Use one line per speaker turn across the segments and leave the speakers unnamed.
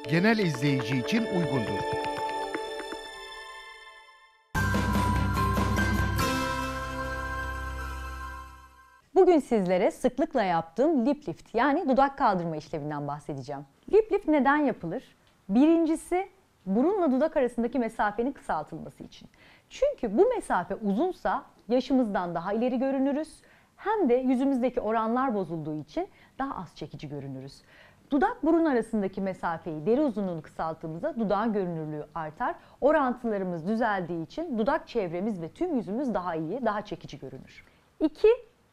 genel izleyici için uygundur.
Bugün sizlere sıklıkla yaptığım lip lift yani dudak kaldırma işleminden bahsedeceğim. Lip lift neden yapılır? Birincisi burunla dudak arasındaki mesafenin kısaltılması için. Çünkü bu mesafe uzunsa yaşımızdan daha ileri görünürüz. Hem de yüzümüzdeki oranlar bozulduğu için daha az çekici görünürüz. Dudak burun arasındaki mesafeyi, deri uzunluğunu kısalttığımızda dudağın görünürlüğü artar. Orantılarımız düzeldiği için dudak çevremiz ve tüm yüzümüz daha iyi, daha çekici görünür. 2.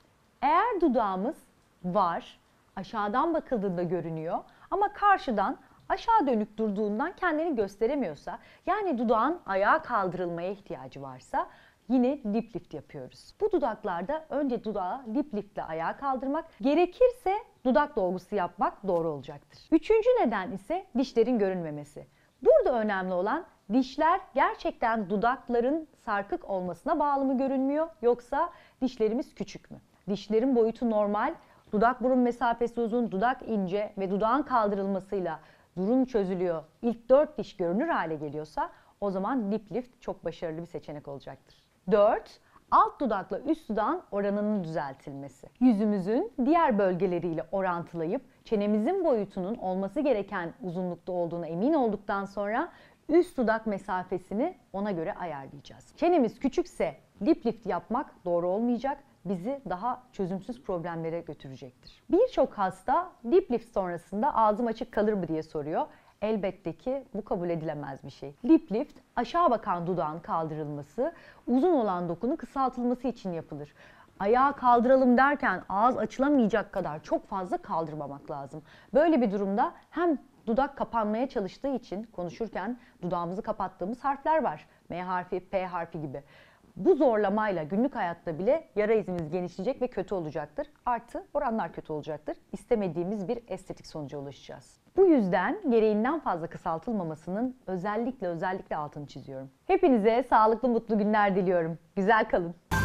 Eğer dudağımız var, aşağıdan bakıldığında görünüyor ama karşıdan aşağı dönük durduğundan kendini gösteremiyorsa, yani dudağın ayağa kaldırılmaya ihtiyacı varsa yine lip lift yapıyoruz. Bu dudaklarda önce dudağı lip liftle ayağa kaldırmak, gerekirse dudak dolgusu yapmak doğru olacaktır. Üçüncü neden ise dişlerin görünmemesi. Burada önemli olan dişler gerçekten dudakların sarkık olmasına bağlı mı görünmüyor yoksa dişlerimiz küçük mü? Dişlerin boyutu normal, dudak burun mesafesi uzun, dudak ince ve dudağın kaldırılmasıyla burun çözülüyor. İlk 4 diş görünür hale geliyorsa o zaman lip lift çok başarılı bir seçenek olacaktır. 4. Alt dudakla üst dudağın oranının düzeltilmesi. Yüzümüzün diğer bölgeleriyle orantılayıp çenemizin boyutunun olması gereken uzunlukta olduğuna emin olduktan sonra üst dudak mesafesini ona göre ayarlayacağız. Çenemiz küçükse lip lift yapmak doğru olmayacak, bizi daha çözümsüz problemlere götürecektir. Birçok hasta lip lift sonrasında ağzım açık kalır mı diye soruyor. Elbette ki bu kabul edilemez bir şey. Lip lift, aşağı bakan dudağın kaldırılması, uzun olan dokunun kısaltılması için yapılır. Ayağı kaldıralım derken ağız açılamayacak kadar çok fazla kaldırmamak lazım. Böyle bir durumda hem dudak kapanmaya çalıştığı için konuşurken dudağımızı kapattığımız harfler var. M harfi, P harfi gibi. Bu zorlamayla günlük hayatta bile yara izimiz genişleyecek ve kötü olacaktır. Artı oranlar kötü olacaktır. İstemediğimiz bir estetik sonuca ulaşacağız. Bu yüzden gereğinden fazla kısaltılmamasının özellikle altını çiziyorum. Hepinize sağlıklı mutlu günler diliyorum. Güzel kalın.